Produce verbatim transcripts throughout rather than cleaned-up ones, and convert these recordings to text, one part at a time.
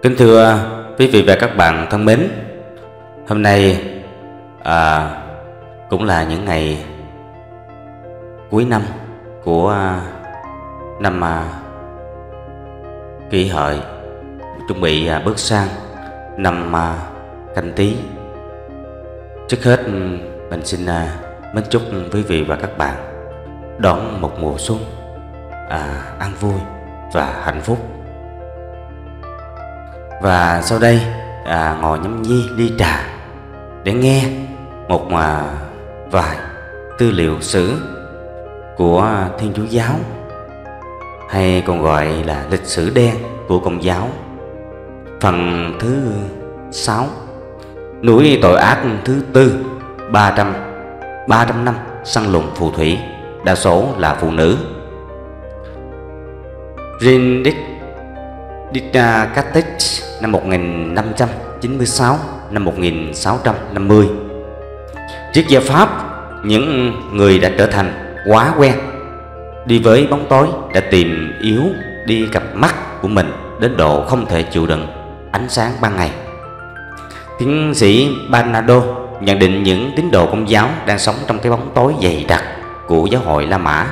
Kính thưa quý vị và các bạn thân mến, hôm nay à, cũng là những ngày cuối năm của năm à, Kỷ Hợi, chuẩn bị à, bước sang năm à, Canh Tý. Trước hết mình xin à, mến chúc quý vị và các bạn đón một mùa xuân à, an vui và hạnh phúc. Và sau đây à, ngồi nhâm nhi ly trà để nghe một à, vài tư liệu sử của Thiên Chúa giáo, hay còn gọi là lịch sử đen của Công giáo. Phần thứ sáu, núi tội ác thứ tư, ba trăm ba trăm năm săn lùng phù thủy, đa số là phụ nữ. Rindic Dictacatex năm một nghìn năm trăm chín mươi sáu năm một nghìn sáu trăm năm mươi. Triết gia Pháp, những người đã trở thành quá quen đi với bóng tối, đã tìm yếu đi cặp mắt của mình đến độ không thể chịu đựng ánh sáng ban ngày. Tiến sĩ Bernardo nhận định những tín đồ Công giáo đang sống trong cái bóng tối dày đặc của giáo hội La Mã.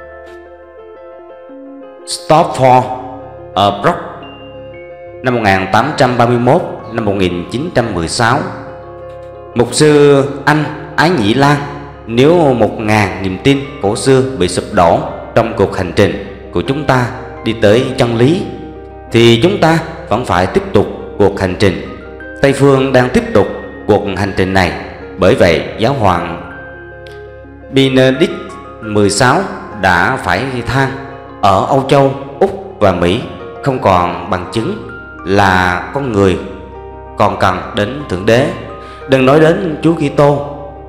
Stopford ở Brock năm một nghìn tám trăm ba mươi mốt năm một nghìn chín trăm mười sáu. Mục sư Anh Ái Nhĩ Lan: nếu một ngàn niềm tin cổ xưa bị sụp đổ trong cuộc hành trình của chúng ta đi tới chân lý, thì chúng ta vẫn phải tiếp tục cuộc hành trình. Tây phương đang tiếp tục cuộc hành trình này. Bởi vậy giáo hoàng Benedict mười sáu đã phải than ở Âu Châu, Úc và Mỹ không còn bằng chứng là con người còn cần đến Thượng Đế, đừng nói đến Chúa Kitô.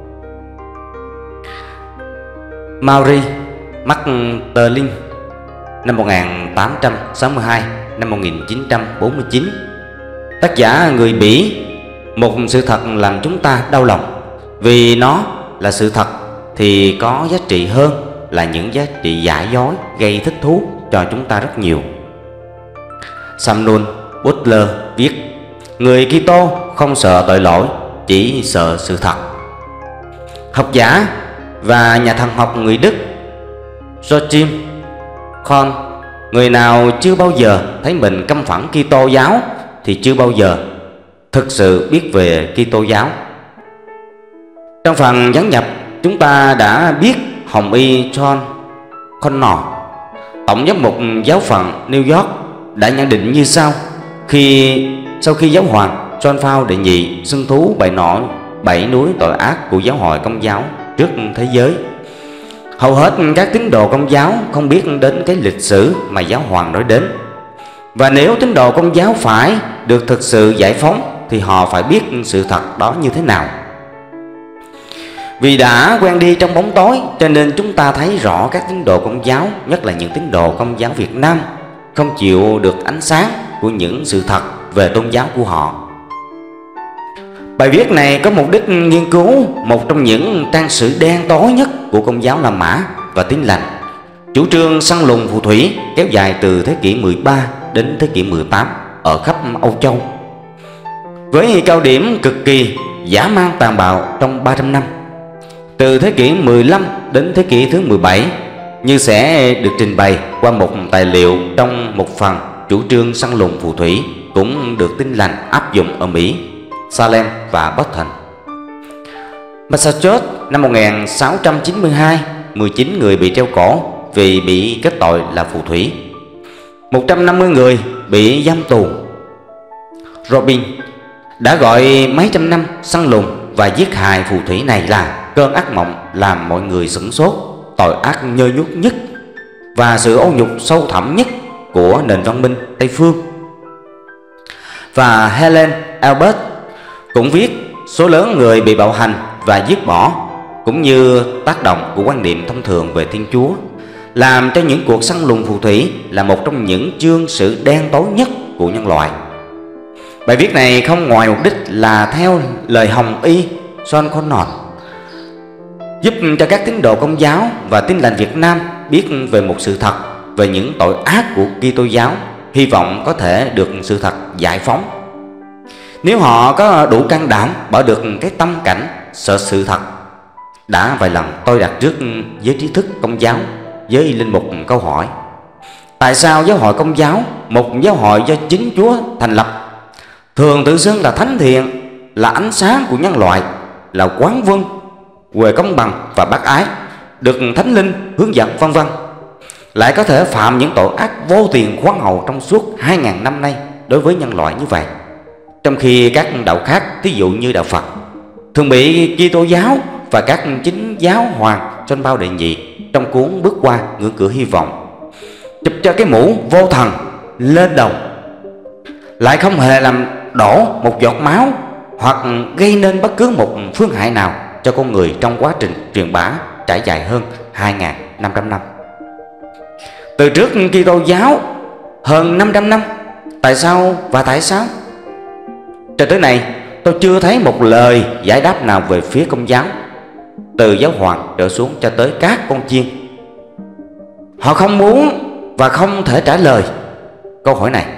Marie Magdalene năm một nghìn tám trăm sáu mươi hai năm một nghìn chín trăm bốn mươi chín. Tác giả người Bỉ: một sự thật làm chúng ta đau lòng, vì nó là sự thật thì có giá trị hơn là những giá trị giả dối gây thích thú cho chúng ta rất nhiều. Samuel Butler viết: người Kitô không sợ tội lỗi, chỉ sợ sự thật. Học giả và nhà thần học người Đức Joachim Kohn: người nào chưa bao giờ thấy mình căm phẫn Kitô giáo thì chưa bao giờ thực sự biết về Kitô giáo. Trong phần gián nhập, chúng ta đã biết Hồng y John Connor, tổng giám mục giáo phận New York, đã nhận định như sau: khi sau khi giáo hoàng John Paul đệ nhị xưng thú bày nổi bảy núi tội ác của giáo hội Công giáo trước thế giới, hầu hết các tín đồ Công giáo không biết đến cái lịch sử mà giáo hoàng nói đến. Và nếu tín đồ Công giáo phải được thực sự giải phóng thì họ phải biết sự thật đó như thế nào. Vì đã quen đi trong bóng tối, cho nên chúng ta thấy rõ các tín đồ Công giáo, nhất là những tín đồ Công giáo Việt Nam, không chịu được ánh sáng của những sự thật về tôn giáo của họ. Bài viết này có mục đích nghiên cứu một trong những trang sử đen tối nhất của Công giáo La Mã và Tin lành, chủ trương săn lùng phù thủy kéo dài từ thế kỷ mười ba đến thế kỷ mười tám ở khắp Âu Châu, với cao điểm cực kỳ dã man tàn bạo trong ba trăm năm, từ thế kỷ mười lăm đến thế kỷ thứ mười bảy, như sẽ được trình bày qua một tài liệu trong một phần chủ trương săn lùng phù thủy cũng được Tin lành áp dụng ở Mỹ, Salem và Boston. Massachusetts năm một nghìn sáu trăm chín mươi hai, mười chín người bị treo cổ vì bị kết tội là phù thủy. một trăm năm mươi người bị giam tù. Robin đã gọi mấy trăm năm săn lùng và giết hại phù thủy này là cơn ác mộng làm mọi người sửng sốt, tội ác nhơ nhuốc nhất và sự ô nhục sâu thẳm nhất của nền văn minh Tây phương. Và Helen Albert cũng viết: số lớn người bị bạo hành và giết bỏ, cũng như tác động của quan niệm thông thường về Thiên Chúa, làm cho những cuộc săn lùng phù thủy là một trong những chương sử đen tối nhất của nhân loại. Bài viết này không ngoài mục đích là theo lời Hồng y John Connor, giúp cho các tín đồ Công giáo và Tin lành Việt Nam biết về một sự thật về những tội ác của Kitô giáo hy vọng có thể được sự thật giải phóng. Nếu họ có đủ can đảm bỏ được cái tâm cảnh sợ sự thật. Đã vài lần tôi đặt trước với trí thức Công giáo, với linh mục câu hỏi: tại sao giáo hội Công giáo, một giáo hội do chính Chúa thành lập, thường tự xưng là thánh thiện, là ánh sáng của nhân loại, là quán quân, huệ công bằng và bác ái, được thánh linh hướng dẫn vân vân, lại có thể phạm những tội ác vô tiền khoan hậu trong suốt hai ngàn năm nay đối với nhân loại như vậy, trong khi các đạo khác, ví dụ như đạo Phật, thường bị Kitô giáo và các chính giáo hoàng trên bao đệ nhị trong cuốn Bước qua ngưỡng cửa hy vọng chụp cho cái mũ vô thần lên đầu, lại không hề làm đổ một giọt máu hoặc gây nên bất cứ một phương hại nào cho con người trong quá trình truyền bá trải dài hơn hai nghìn năm trăm năm. Từ trước Kitô giáo hơn năm trăm năm, tại sao và tại sao? Cho tới nay tôi chưa thấy một lời giải đáp nào về phía Công giáo, từ giáo hoàng trở xuống cho tới các con chiên. Họ không muốn và không thể trả lời câu hỏi này,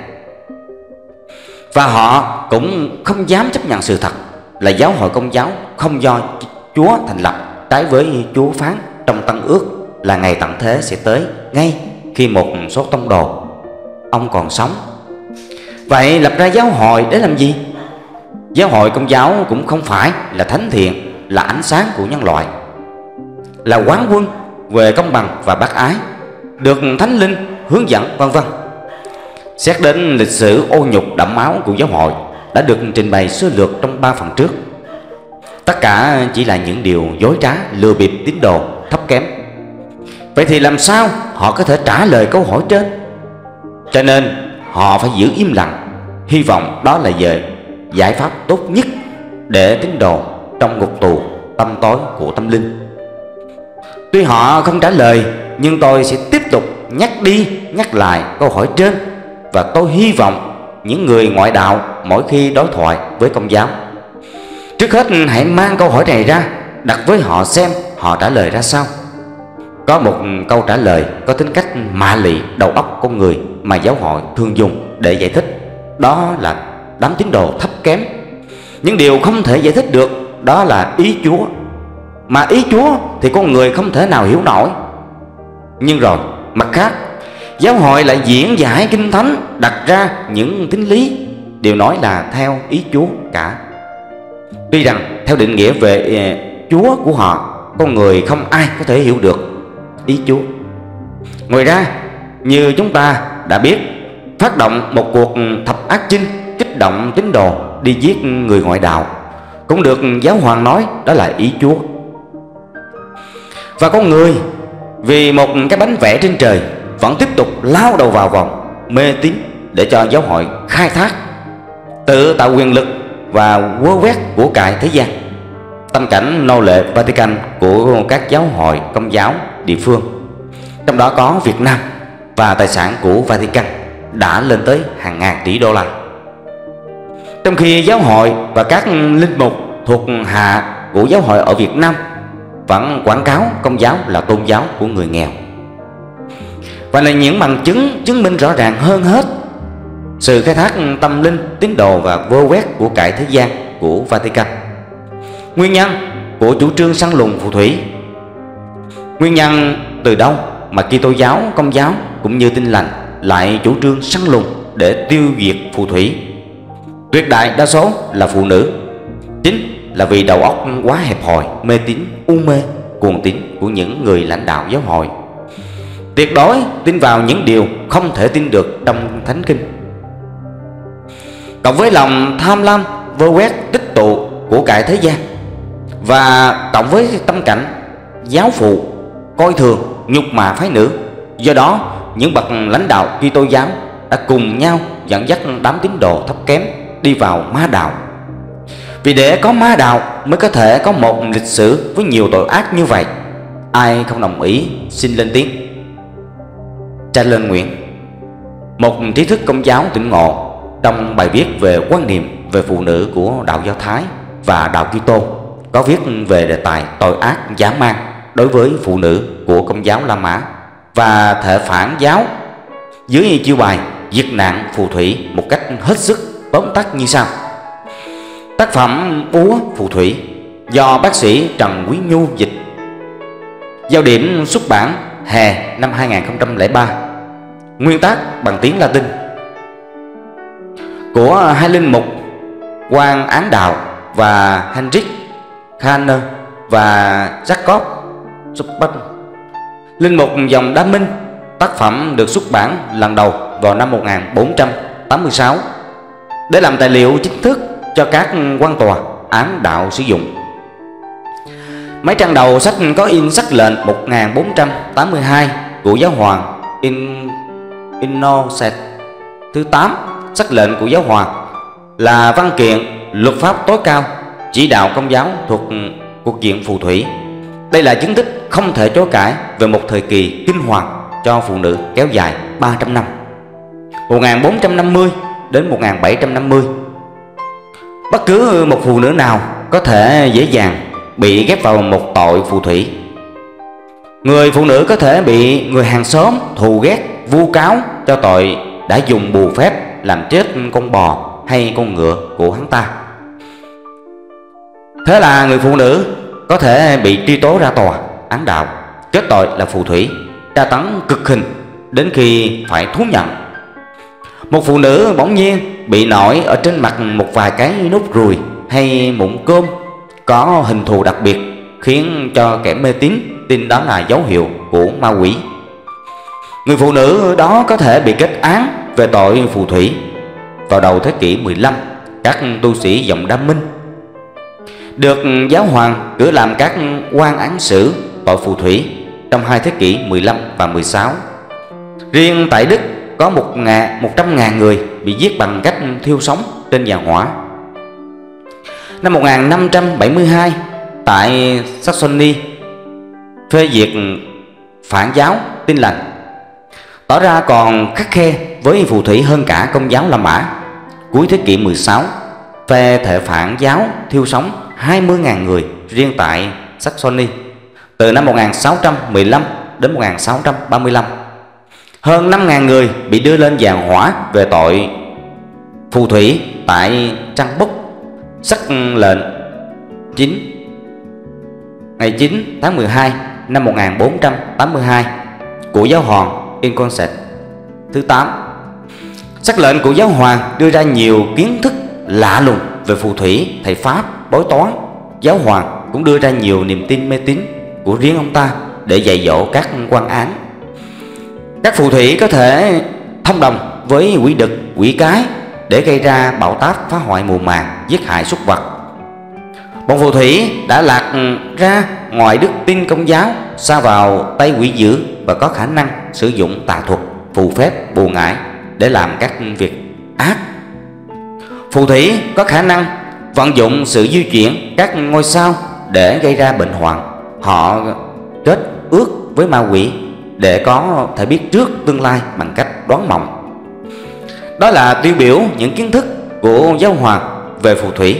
và họ cũng không dám chấp nhận sự thật là giáo hội Công giáo không do Chúa thành lập, trái với Chúa phán trong Tân Ước là ngày tận thế sẽ tới ngay khi một số tông đồ ông còn sống. Vậy lập ra giáo hội để làm gì? Giáo hội Công giáo cũng không phải là thánh thiện, là ánh sáng của nhân loại, là quán quân, về công bằng và bác ái, được thánh linh hướng dẫn vân vân. Xét đến lịch sử ô nhục đẫm máu của giáo hội đã được trình bày sơ lược trong ba phần trước, tất cả chỉ là những điều dối trá, lừa bịp tín đồ thấp kém. Vậy thì làm sao họ có thể trả lời câu hỏi trên? Cho nên họ phải giữ im lặng, hy vọng đó là về giải pháp tốt nhất để tín đồ trong ngục tù tâm tối của tâm linh. Tuy họ không trả lời, nhưng tôi sẽ tiếp tục nhắc đi nhắc lại câu hỏi trên, và tôi hy vọng những người ngoại đạo mỗi khi đối thoại với Công giáo, trước hết hãy mang câu hỏi này ra đặt với họ xem họ trả lời ra sao. Có một câu trả lời có tính cách mạ lị đầu óc con người mà giáo hội thường dùng để giải thích, đó là đám tín đồ thấp kém. Những điều không thể giải thích được đó là ý Chúa, mà ý Chúa thì con người không thể nào hiểu nổi. Nhưng rồi mặt khác, giáo hội lại diễn giải kinh thánh, đặt ra những tín lý đều nói là theo ý Chúa cả. Tuy rằng theo định nghĩa về Chúa của họ, con người không ai có thể hiểu được ý Chúa. Ngoài ra, như chúng ta đã biết, phát động một cuộc thập ác chinh kích động tín đồ đi giết người ngoại đạo cũng được giáo hoàng nói đó là ý Chúa. Và con người vì một cái bánh vẽ trên trời vẫn tiếp tục lao đầu vào vòng mê tín để cho giáo hội khai thác, tự tạo quyền lực và vơ vét của cải thế gian. Tâm cảnh nô lệ Vatican của các giáo hội Công giáo địa phương, trong đó có Việt Nam, và tài sản của Vatican đã lên tới hàng ngàn tỷ đô la. Trong khi giáo hội và các linh mục thuộc hạ của giáo hội ở Việt Nam vẫn quảng cáo Công giáo là tôn giáo của người nghèo. Và là những bằng chứng chứng minh rõ ràng hơn hết sự khai thác tâm linh, tín đồ và vơ vét của cải thế gian của Vatican. Nguyên nhân của chủ trương săn lùng phù thủy. Nguyên nhân từ đâu mà Kitô giáo, Công giáo cũng như Tin lành lại chủ trương săn lùng để tiêu diệt phù thủy? Tuyệt đại đa số là phụ nữ. Chính là vì đầu óc quá hẹp hòi, mê tín, u mê, cuồng tín của những người lãnh đạo giáo hội, tuyệt đối tin vào những điều không thể tin được trong Thánh Kinh, cộng với lòng tham lam vơ quét tích tụ của cải thế gian, và cộng với tâm cảnh giáo phụ coi thường nhục mạ phái nữ. Do đó những bậc lãnh đạo Kitô giáo đã cùng nhau dẫn dắt đám tín đồ thấp kém đi vào ma đạo. Vì để có ma đạo mới có thể có một lịch sử với nhiều tội ác như vậy. Ai không đồng ý xin lên tiếng. Cha Lên Nguyễn, một trí thức Công giáo tỉnh ngộ, trong bài viết về quan niệm về phụ nữ của đạo Do Thái và đạo Kitô, có viết về đề tài tội ác dã man đối với phụ nữ của Công giáo La Mã và thể phản giáo dưới chiêu bài diệt nạn phù thủy một cách hết sức tóm tắt như sau. Tác phẩm Búa Phù Thủy do bác sĩ Trần Quý Nhu dịch. Giao điểm xuất bản hè năm hai nghìn không trăm lẻ ba. Nguyên tác bằng tiếng Latin. Của hai linh mục Quan Án Đạo và Heinrich Kahner và Jacob Schuppan. Linh mục dòng Đa Minh. Tác phẩm được xuất bản lần đầu vào năm một nghìn bốn trăm tám mươi sáu để làm tài liệu chính thức cho các quan tòa án đạo sử dụng. Mấy trang đầu sách có in sắc lệnh một nghìn bốn trăm tám mươi hai của giáo hoàng in Innocent thứ tám. Sắc lệnh của giáo hoàng là văn kiện luật pháp tối cao chỉ đạo công giáo thuộc cuộc diện phù thủy. Đây là chứng tích không thể chối cãi về một thời kỳ kinh hoàng cho phụ nữ kéo dài ba trăm năm, một nghìn bốn trăm năm mươi đến một nghìn bảy trăm năm mươi. Bất cứ một phụ nữ nào có thể dễ dàng bị ghép vào một tội phù thủy. Người phụ nữ có thể bị người hàng xóm thù ghét vu cáo cho tội đã dùng bùa phép làm chết con bò hay con ngựa của hắn ta. Thế là người phụ nữ có thể bị truy tố ra tòa án đạo, kết tội là phù thủy, tra tấn cực hình đến khi phải thú nhận. Một phụ nữ bỗng nhiên bị nổi ở trên mặt một vài cái nốt ruồi hay mụn cơm có hình thù đặc biệt, khiến cho kẻ mê tín tin đó là dấu hiệu của ma quỷ. Người phụ nữ đó có thể bị kết án về tội phù thủy. Vào đầu thế kỷ mười lăm, các tu sĩ dòng Đa Minh được giáo hoàng cử làm các quan án xử tội phù thủy trong hai thế kỷ mười lăm và mười sáu. Riêng tại Đức có một trăm ngàn người bị giết bằng cách thiêu sống trên giàn hỏa. Năm một nghìn năm trăm bảy mươi hai, tại Saxony phê duyệt phản giáo Tin Lành, tỏ ra còn khắt khe với phù thủy hơn cả Công giáo La Mã. Cuối thế kỷ mười sáu, phê thể phản giáo thiêu sống hai mươi nghìn người riêng tại Saxony từ năm một nghìn sáu trăm mười lăm đến một nghìn sáu trăm ba mươi lăm. Hơn năm nghìn người bị đưa lên giàn hỏa về tội phù thủy tại Trăng Bốc. Sắc lệnh chín ngày chín tháng mười hai năm một nghìn bốn trăm tám mươi hai của giáo hoàng Innocent thứ tám. Sắc lệnh của giáo hoàng đưa ra nhiều kiến thức lạ lùng về phù thủy, thầy pháp, bói toán. Giáo hoàng cũng đưa ra nhiều niềm tin mê tín của riêng ông ta để dạy dỗ các quan án. Các phù thủy có thể thông đồng với quỷ đực, quỷ cái để gây ra bạo táp, phá hoại mùa màng, giết hại súc vật. Bọn phù thủy đã lạc ra ngoài đức tin Công giáo, sa vào tay quỷ dữ và có khả năng sử dụng tà thuật, phù phép, bùa ngải để làm các việc ác. Phù thủy có khả năng vận dụng sự di chuyển các ngôi sao để gây ra bệnh hoạn. Họ kết ước với ma quỷ để có thể biết trước tương lai bằng cách đoán mộng. Đó là tiêu biểu những kiến thức của giáo hoàng về phù thủy.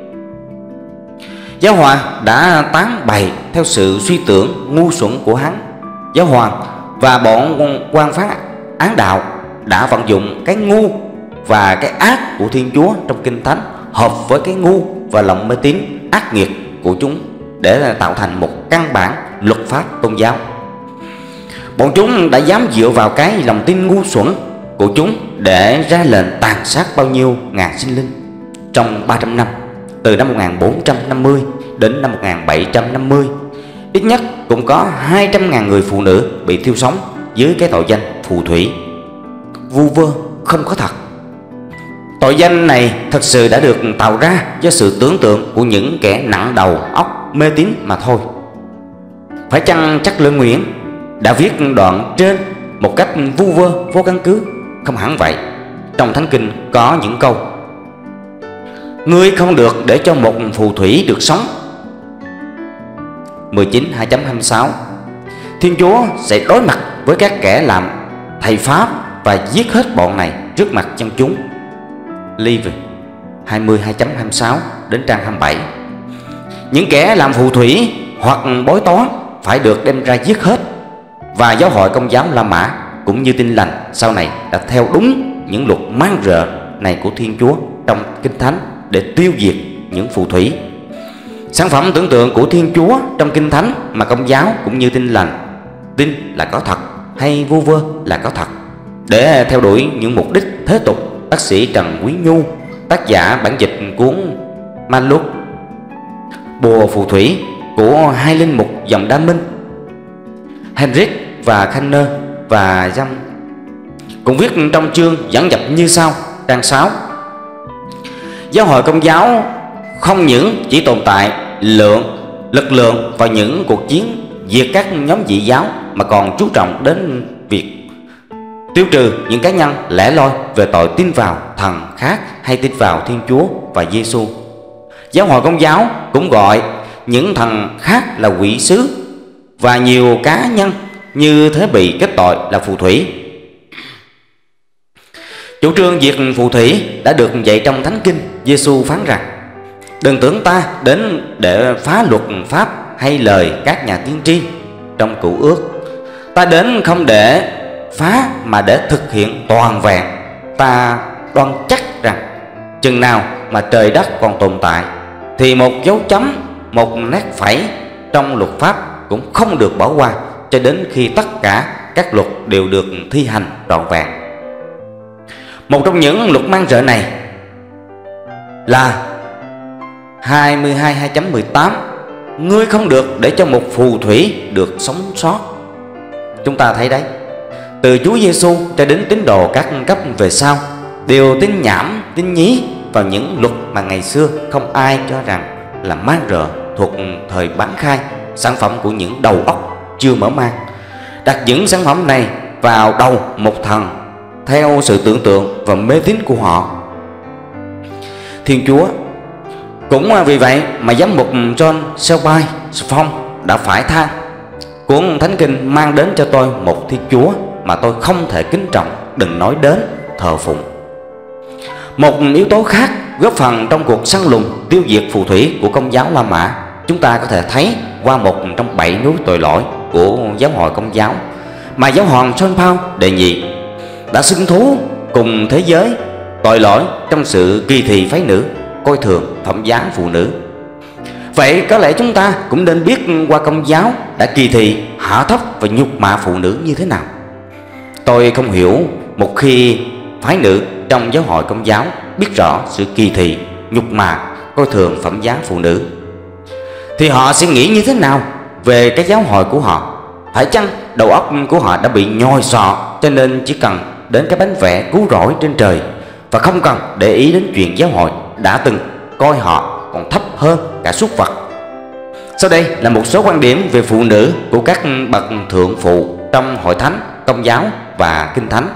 Giáo hoàng đã tán bày theo sự suy tưởng ngu xuẩn của hắn. Giáo hoàng và bọn quan phán án đạo đã vận dụng cái ngu và cái ác của Thiên Chúa trong Kinh Thánh hợp với cái ngu và lòng mê tín ác nghiệt của chúng để tạo thành một căn bản luật pháp tôn giáo. Bọn chúng đã dám dựa vào cái lòng tin ngu xuẩn của chúng để ra lệnh tàn sát bao nhiêu ngàn sinh linh trong ba trăm năm, từ năm một nghìn bốn trăm năm mươi đến năm một nghìn bảy trăm năm mươi. Ít nhất cũng có hai trăm ngàn người phụ nữ bị thiêu sống dưới cái tội danh phù thủy. Vu vơ không có thật. Tội danh này thật sự đã được tạo ra do sự tưởng tượng của những kẻ nặng đầu óc mê tín mà thôi. Phải chăng chắc Lương Nguyễn đã viết đoạn trên một cách vu vơ vô căn cứ? Không hẳn vậy. Trong Thánh Kinh có những câu: ngươi không được để cho một phù thủy được sống. mười chín hai hai mươi sáu. Thiên Chúa sẽ đối mặt với các kẻ làm thầy pháp và giết hết bọn này trước mặt dân chúng. Liv hai mươi hai hai mươi sáu đến trang hai mươi bảy. Những kẻ làm phù thủy hoặc bói toán phải được đem ra giết hết. Và giáo hội Công giáo La Mã cũng như Tin Lành sau này đã theo đúng những luật man rợ này của Thiên Chúa trong Kinh Thánh để tiêu diệt những phù thủy. Sản phẩm tưởng tượng của Thiên Chúa trong Kinh Thánh mà Công giáo cũng như Tin Lành tin là có thật hay vu vơ là có thật. Để theo đuổi những mục đích thế tục, bác sĩ Trần Quý Nhu, tác giả bản dịch cuốn Maluk, Bùa phù thủy của hai linh mục dòng Đa Minh, Henrik và Khanner và Giang, cũng viết trong chương dẫn dập như sau, trang sáu: Giáo hội Công giáo không những chỉ tồn tại lượng lực lượng vào những cuộc chiến diệt các nhóm dị giáo, mà còn chú trọng đến việc tiêu trừ những cá nhân lẻ loi về tội tin vào thần khác hay tin vào Thiên Chúa và Giêsu. Giáo hội Công giáo cũng gọi những thần khác là quỷ sứ, và nhiều cá nhân như thế bị kết tội là phù thủy. Chủ trương diệt phù thủy đã được dạy trong Thánh Kinh. Giêsu phán rằng: đừng tưởng ta đến để phá luật pháp hay lời các nhà tiên tri trong Cựu Ước. Ta đến không để phá mà để thực hiện toàn vẹn. Ta đoan chắc rằng chừng nào mà trời đất còn tồn tại thì một dấu chấm, một nét phẩy trong luật pháp cũng không được bỏ qua, cho đến khi tất cả các luật đều được thi hành trọn vẹn. Một trong những luật man rợ này là hai mươi hai hai chấm mười tám: ngươi không được để cho một phù thủy được sống sót. Chúng ta thấy đấy, từ Chúa Giêsu cho đến tín đồ các cấp về sau đều tin nhảm tin nhí vào những luật mà ngày xưa không ai cho rằng là man rợ, thuộc thời bán khai, sản phẩm của những đầu óc chưa mở mang, đặt những sản phẩm này vào đầu một thần theo sự tưởng tượng và mê tín của họ. Thiên Chúa cũng vì vậy mà giám mục John Shelby Phong đã phải than: cuốn Thánh Kinh mang đến cho tôi một Thiên Chúa mà tôi không thể kính trọng, đừng nói đến thờ phụng. Một yếu tố khác góp phần trong cuộc săn lùng tiêu diệt phù thủy của Công giáo La Mã, chúng ta có thể thấy qua một trong bảy núi tội lỗi của giáo hội Công giáo mà giáo hoàng John Paul đệ nhị đã xưng thú cùng thế giới tội lỗi trong sự kỳ thị phái nữ, coi thường phẩm giá phụ nữ. Vậy có lẽ chúng ta cũng nên biết qua Công giáo đã kỳ thị, hạ thấp và nhục mạ phụ nữ như thế nào. Tôi không hiểu một khi phái nữ trong giáo hội Công giáo biết rõ sự kỳ thị, nhục mạ, coi thường phẩm giá phụ nữ, thì họ sẽ nghĩ như thế nào về cái giáo hội của họ? Phải chăng đầu óc của họ đã bị nhồi sọ, cho nên chỉ cần đến cái bánh vẽ cứu rỗi trên trời và không cần để ý đến chuyện giáo hội đã từng coi họ còn thấp hơn cả súc vật? Sau đây là một số quan điểm về phụ nữ của các bậc thượng phụ trong hội thánh Công giáo và Kinh Thánh.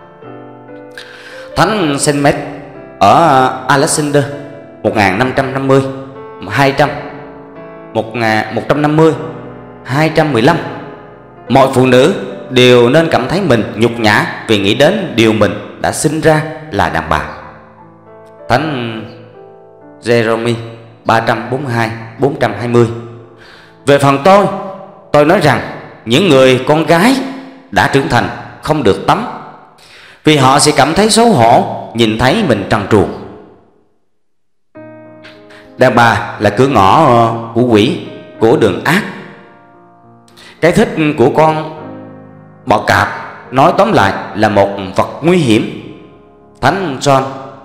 Thánh Saint Meth ở Alexander một nghìn năm trăm năm mươi, hai trăm, một nghìn một trăm năm mươi, hai trăm mười lăm: mọi phụ nữ đều nên cảm thấy mình nhục nhã vì nghĩ đến điều mình đã sinh ra là đàn bà. Thánh Jeremy ba trăm bốn mươi hai, bốn trăm hai mươi: về phần tôi, tôi nói rằng những người con gái đã trưởng thành không được tắm, vì họ sẽ cảm thấy xấu hổ nhìn thấy mình trần truồng. Đàn bà là cửa ngõ của quỷ, của đường ác. Cái thích của con bọ cạp nói tóm lại là một vật nguy hiểm. Thánh John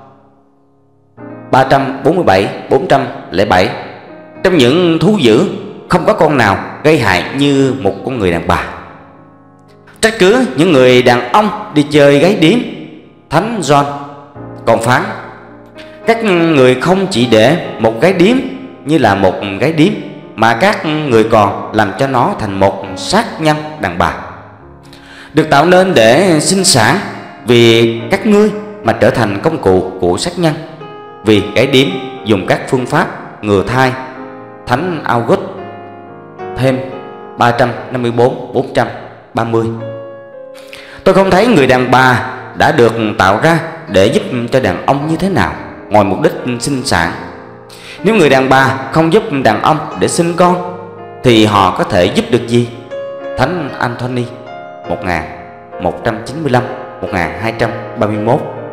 ba trăm bốn mươi bảy, bốn trăm lẻ bảy: trong những thú dữ không có con nào gây hại như một con người đàn bà. Trách cứ những người đàn ông đi chơi gái điếm. Thánh John còn phán: các người không chỉ để một gái điếm như là một gái điếm, mà các người còn làm cho nó thành một sát nhân đàn bà, được tạo nên để sinh sản, vì các ngươi mà trở thành công cụ của sát nhân, vì gái điếm dùng các phương pháp ngừa thai. Thánh August thêm ba trăm năm mươi bốn, bốn trăm ba mươi: tôi không thấy người đàn bà đã được tạo ra để giúp cho đàn ông như thế nào, ngoài mục đích sinh sản. Nếu người đàn bà không giúp đàn ông để sinh con thì họ có thể giúp được gì? Thánh Anthony một nghìn một trăm chín mươi lăm, một nghìn hai trăm ba mươi mốt: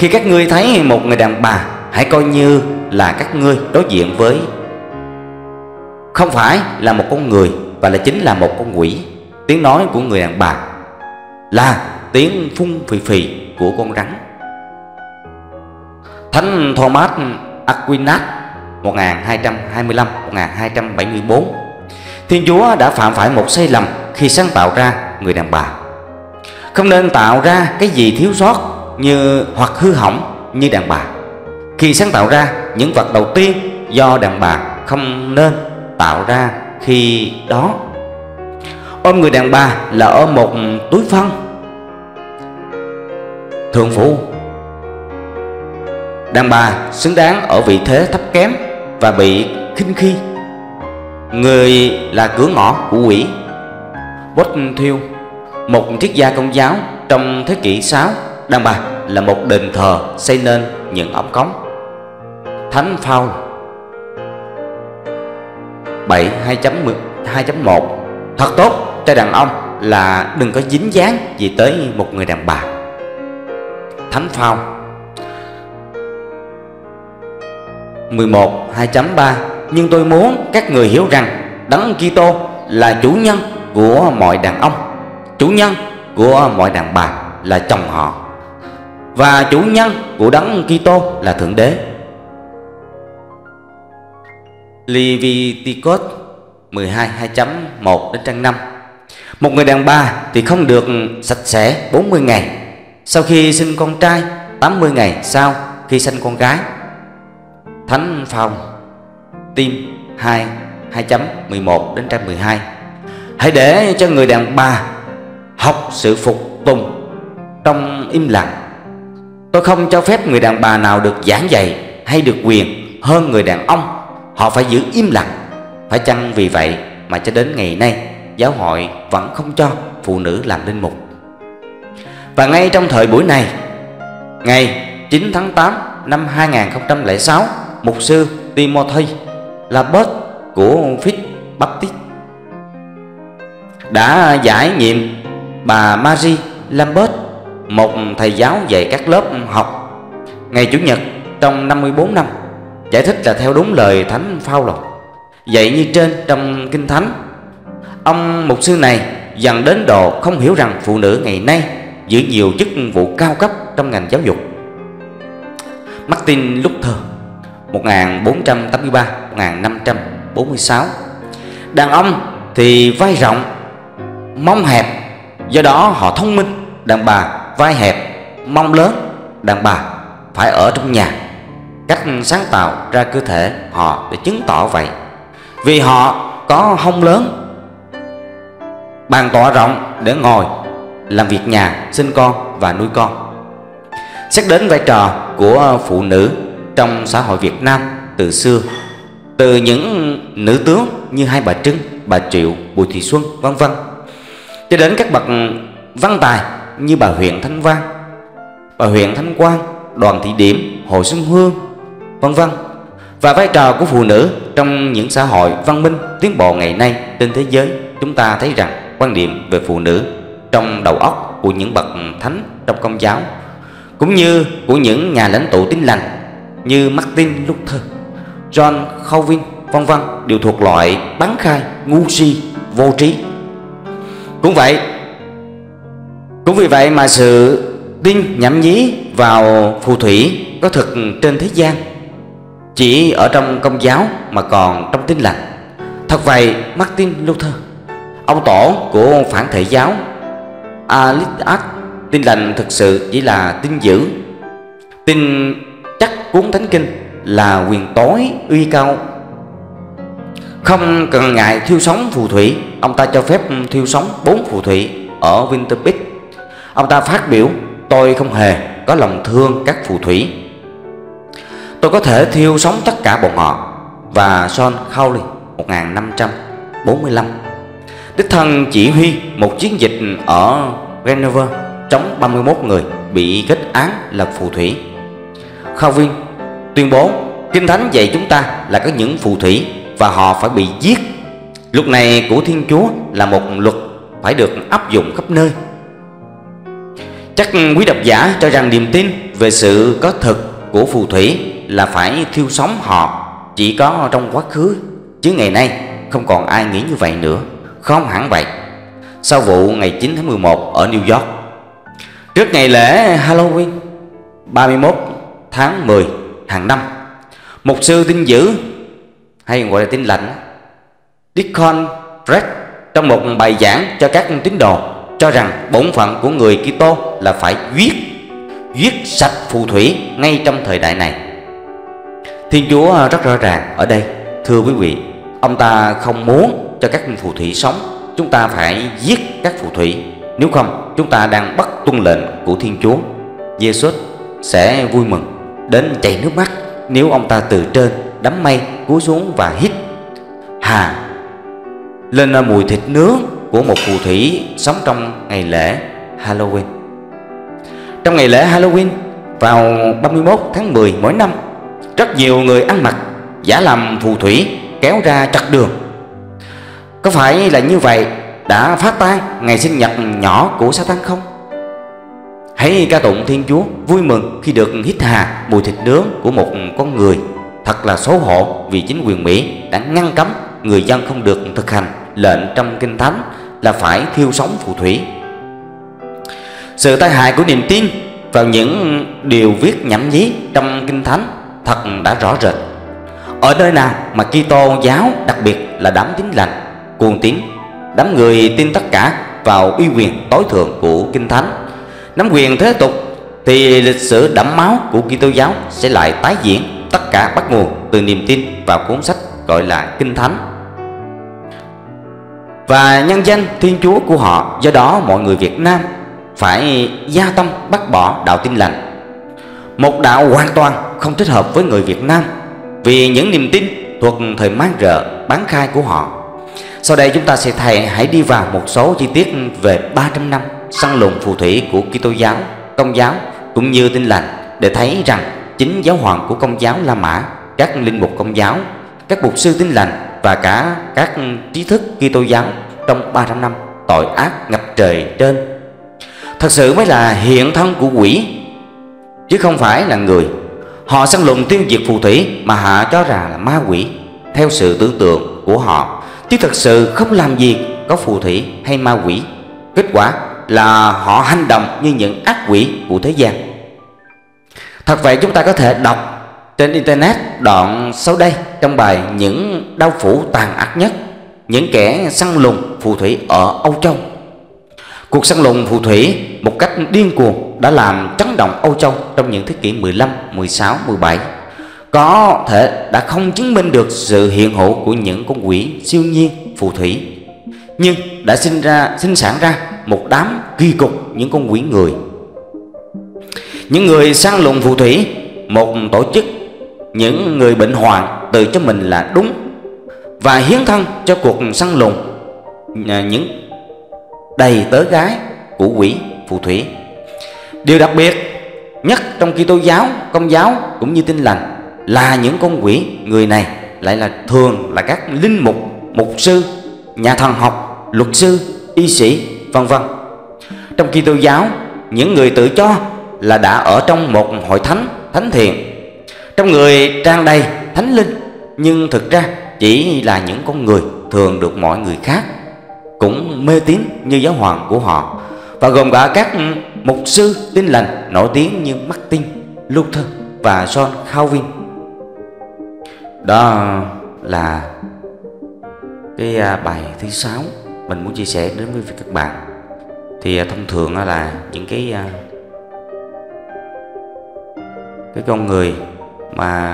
Khi các ngươi thấy một người đàn bà, hãy coi như là các ngươi đối diện với không phải là một con người, và là chính là một con quỷ. Tiếng nói của người đàn bà là tiếng phun phì phì của con rắn. Thánh Thomas Aquinas một nghìn hai trăm hai mươi lăm đến một nghìn hai trăm bảy mươi tư. Thiên Chúa đã phạm phải một sai lầm khi sáng tạo ra người đàn bà. Không nên tạo ra cái gì thiếu sót như hoặc hư hỏng như đàn bà. Khi sáng tạo ra những vật đầu tiên do đàn bà, không nên tạo ra khi đó. Ôm người đàn bà là ôm một túi phân. Thượng phụ, đàn bà xứng đáng ở vị thế thấp kém và bị khinh khi. Người là cửa ngõ của quỷ. Bottineau, một triết gia Công giáo trong thế kỷ sáu, đàn bà là một đền thờ xây nên những ống cống. Thánh Phaolô bảy hai chấm một. Thật tốt cho đàn ông là đừng có dính dáng gì tới một người đàn bà. Thánh Phaolô mười một hai chấm ba. Nhưng tôi muốn các người hiểu rằng Đấng Kitô là chủ nhân của mọi đàn ông, chủ nhân của mọi đàn bà là chồng họ, và chủ nhân của Đấng Kitô là Thượng Đế. Leviticus mười hai hai chấm một đến trang năm. Một người đàn bà thì không được sạch sẽ bốn mươi ngày sau khi sinh con trai, tám mươi ngày sau khi sinh con gái. Thánh Phaolô Tim hai hai chấm mười một đến trang mười hai. Hãy để cho người đàn bà học sự phục tùng trong im lặng. Tôi không cho phép người đàn bà nào được giảng dạy hay được quyền hơn người đàn ông. Họ phải giữ im lặng. Phải chăng vì vậy mà cho đến ngày nay giáo hội vẫn không cho phụ nữ làm linh mục? Và ngay trong thời buổi này, ngày chín tháng tám năm hai nghìn không trăm lẻ sáu, mục sư Timothy Lambert của First Baptist đã giải nhiệm bà Mary Lambert, một thầy giáo dạy các lớp học ngày Chủ nhật trong năm mươi tư năm, giải thích là theo đúng lời Thánh Phaolô dạy như trên trong Kinh Thánh. Ông mục sư này dần đến độ không hiểu rằng phụ nữ ngày nay giữ nhiều chức vụ cao cấp trong ngành giáo dục. Martin Luther một nghìn bốn trăm tám mươi ba đến một nghìn năm trăm bốn mươi sáu. Đàn ông thì vai rộng, mông hẹp, do đó họ thông minh. Đàn bà vai hẹp, mông lớn, đàn bà phải ở trong nhà. Cách sáng tạo ra cơ thể họ để chứng tỏ vậy. Vì họ có hông lớn, bàn tọa rộng để ngồi, làm việc nhà, sinh con và nuôi con. Xét đến vai trò của phụ nữ trong xã hội Việt Nam từ xưa, từ những nữ tướng như Hai Bà Trưng, bà Triệu, Bùi Thị Xuân vân vân, cho đến các bậc văn tài như bà Huyện Thanh Văn, bà Huyện Thanh Quang, Đoàn Thị Điểm, Hồ Xuân Hương vân vân. Và vai trò của phụ nữ trong những xã hội văn minh tiến bộ ngày nay trên thế giới, chúng ta thấy rằng quan điểm về phụ nữ trong đầu óc của những bậc thánh trong Công giáo, cũng như của những nhà lãnh tụ Tin lành như Martin Luther, John Calvin vân vân, đều thuộc loại bán khai, ngu si, vô trí. Cũng vậy, cũng vì vậy mà sự tin nhảm nhí vào phù thủy có thực trên thế gian chỉ ở trong Công giáo mà còn trong Tin lành. Thật vậy, Martin Luther, ông tổ của phản thể giáo Alistair, Tin lành thực sự chỉ là tin dữ, tin chắc cuốn Thánh Kinh là quyền tối uy cao. Không cần ngại thiêu sống phù thủy, ông ta cho phép thiêu sống bốn phù thủy ở Winter Beach. Ông ta phát biểu: tôi không hề có lòng thương các phù thủy, tôi có thể thiêu sống tất cả bọn họ. Và John Cowley một nghìn năm trăm bốn mươi lăm đích thân chỉ huy một chiến dịch ở Geneva chống ba mươi mốt người bị kết án là phù thủy. Calvin tuyên bố Kinh Thánh dạy chúng ta là có những phù thủy và họ phải bị giết. Luật này của Thiên Chúa là một luật phải được áp dụng khắp nơi. Chắc quý độc giả cho rằng niềm tin về sự có thực của phù thủy là phải thiêu sống họ chỉ có trong quá khứ, chứ ngày nay không còn ai nghĩ như vậy nữa. Không hẳn vậy. Sau vụ ngày chín tháng mười một ở New York, trước ngày lễ Halloween ba mươi mốt tháng mười hàng năm, mục sư tin dữ hay gọi là tin lành Deacon Fred trong một bài giảng cho các tín đồ cho rằng bổn phận của người Kitô là phải giết giết sạch phù thủy ngay trong thời đại này. Thiên Chúa rất rõ ràng ở đây, thưa quý vị, ông ta không muốn cho các phù thủy sống. Chúng ta phải giết các phù thủy, nếu không chúng ta đang bất tuân lệnh của Thiên Chúa. Jesus sẽ vui mừng đến chảy nước mắt nếu ông ta từ trên đám mây cúi xuống và hít hà lên mùi thịt nướng của một phù thủy sống trong ngày lễ Halloween. Trong ngày lễ Halloween vào ba mươi mốt tháng mười mỗi năm, rất nhiều người ăn mặc giả làm phù thủy kéo ra chặt đường. Có phải là như vậy đã phá tan ngày sinh nhật nhỏ của Satan không? Hãy ca tụng Thiên Chúa vui mừng khi được hít hà mùi thịt nướng của một con người. Thật là xấu hổ vì chính quyền Mỹ đã ngăn cấm người dân không được thực hành lệnh trong Kinh Thánh là phải thiêu sống phù thủy. Sự tai hại của niềm tin vào những điều viết nhảm nhí trong Kinh Thánh thật đã rõ rệt. Ở nơi nào mà Kitô giáo, đặc biệt là đám tín lành, cuồng tín, đám người tin tất cả vào uy quyền tối thượng của Kinh Thánh, nắm quyền thế tục, thì lịch sử đẫm máu của Kitô giáo sẽ lại tái diễn. Tất cả bắt nguồn từ niềm tin vào cuốn sách gọi là Kinh Thánh và nhân danh Thiên Chúa của họ. Do đó mọi người Việt Nam phải gia tâm bắt bỏ đạo tin lành, một đạo hoàn toàn không thích hợp với người Việt Nam vì những niềm tin thuộc thời man rợ bán khai của họ. Sau đây chúng ta sẽ thầy hãy đi vào một số chi tiết về ba trăm năm săn lùng phù thủy của Kitô giáo, Công giáo cũng như tin lành, để thấy rằng chính giáo hoàng của Công giáo La Mã, các linh mục Công giáo, các mục sư tin lành và cả các trí thức Kitô giáo trong ba trăm năm tội ác ngập trời trên thật sự mới là hiện thân của quỷ, chứ không phải là người. Họ săn lùng tiêu diệt phù thủy mà họ cho rằng là ma quỷ theo sự tưởng tượng của họ, chứ thật sự không làm gì có phù thủy hay ma quỷ. Kết quả là họ hành động như những ác quỷ của thế gian. Thật vậy, chúng ta có thể đọc trên internet đoạn sau đây trong bài Những đau phủ tàn ác nhất, những kẻ săn lùng phù thủy ở Âu Châu. Cuộc săn lùng phù thủy một cách điên cuồng đã làm chấn động Âu Châu trong những thế kỷ mười lăm, mười sáu, mười bảy. Có thể đã không chứng minh được sự hiện hữu của những con quỷ siêu nhiên phù thủy, nhưng đã sinh ra sinh sản ra một đám kỳ cục những con quỷ người. Những người săn lùng phù thủy, một tổ chức, những người bệnh hoạn tự cho mình là đúng và hiến thân cho cuộc săn lùng những đầy tớ gái của quỷ phù thủy. Điều đặc biệt nhất trong Kitô giáo, Công giáo cũng như tin lành là những con quỷ người này lại là thường là các linh mục, mục sư, nhà thần học, luật sư, y sĩ, vân vân. Trong Kitô giáo, những người tự cho là đã ở trong một hội thánh, thánh thiện, trong người tràn đầy thánh linh, nhưng thực ra chỉ là những con người thường được mọi người khác cũng mê tín như giáo hoàng của họ, và gồm cả các mục sư tin lành nổi tiếng như Martin Luther và John Calvin. Đó là cái bài thứ sáu mình muốn chia sẻ đến với các bạn. Thì thông thường là những cái cái con người mà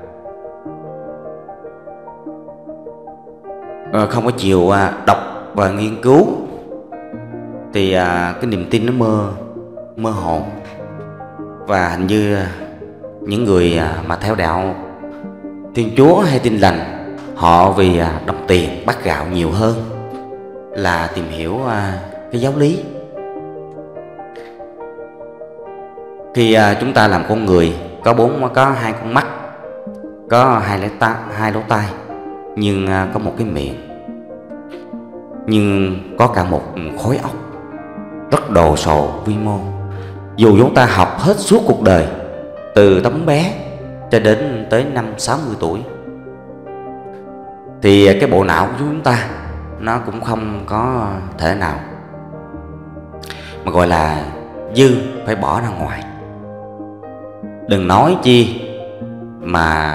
không có chịu đọc và nghiên cứu thì cái niềm tin nó mơ mơ hồ, và hình như những người mà theo đạo Thiên Chúa hay tin lành, họ vì đồng tiền bắt gạo nhiều hơn là tìm hiểu cái giáo lý. Khi chúng ta làm con người có bốn có hai con mắt, có hai lỗ tai, hai lỗ tai, nhưng có một cái miệng, nhưng có cả một khối óc rất đồ sộ vi mô. dù chúng ta học hết suốt cuộc đời, từ tấm bé cho đến tới năm sáu mươi tuổi, thì cái bộ não của chúng ta nó cũng không có thể nào mà gọi là dư phải bỏ ra ngoài. Đừng nói chi mà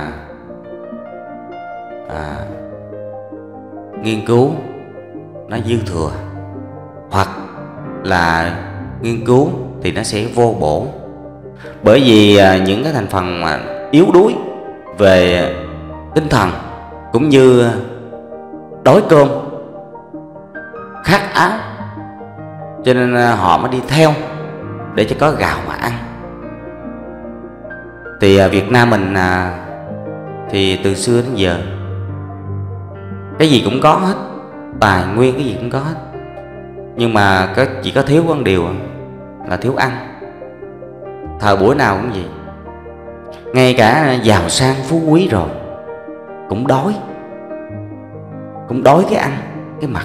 à, nghiên cứu nó dư thừa, hoặc là nghiên cứu thì nó sẽ vô bổ. Bởi vì à, những cái thành phần mà yếu đuối về tinh thần cũng như đói cơm khát áo, cho nên họ mới đi theo để cho có gạo mà ăn. Thì à, Việt Nam mình à, thì từ xưa đến giờ cái gì cũng có hết, tài nguyên cái gì cũng có hết, nhưng mà có, chỉ có thiếu một điều là thiếu ăn. Thời buổi nào cũng vậy, ngay cả giàu sang phú quý rồi cũng đói, cũng đói cái ăn cái mặc.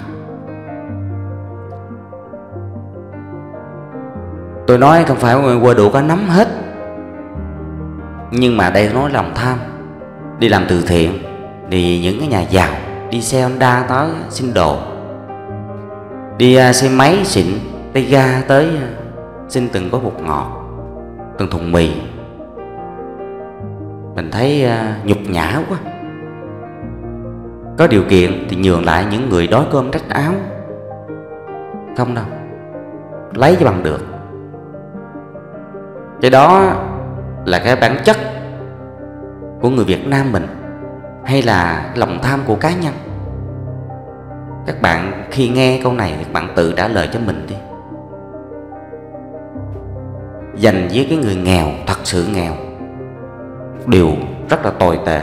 Tôi nói không phải qua đủ có nắm hết, nhưng mà đây nói lòng tham. Đi làm từ thiện thì những cái nhà giàu đi xe Honda tới xin đồ, đi uh, xe máy xịn tay ga tới uh, xin từng gói bột ngọt, từng thùng mì. Mình thấy uh, nhục nhã quá. Có điều kiện thì nhường lại những người đói cơm rách áo. Không đâu, lấy cho bằng được. Cái đó là cái bản chất của người Việt Nam mình, hay là lòng tham của cá nhân? Các bạn khi nghe câu này, các bạn tự trả lời cho mình đi. Dành với cái người nghèo, thật sự nghèo, điều rất là tồi tệ.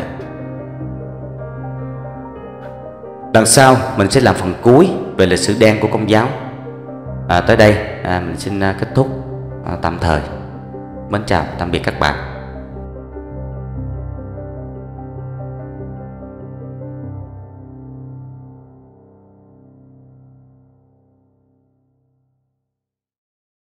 Lần sau mình sẽ làm phần cuối về lịch sử đen của Công giáo. à, Tới đây à, mình xin kết thúc à, tạm thời. Mến chào, tạm biệt các bạn.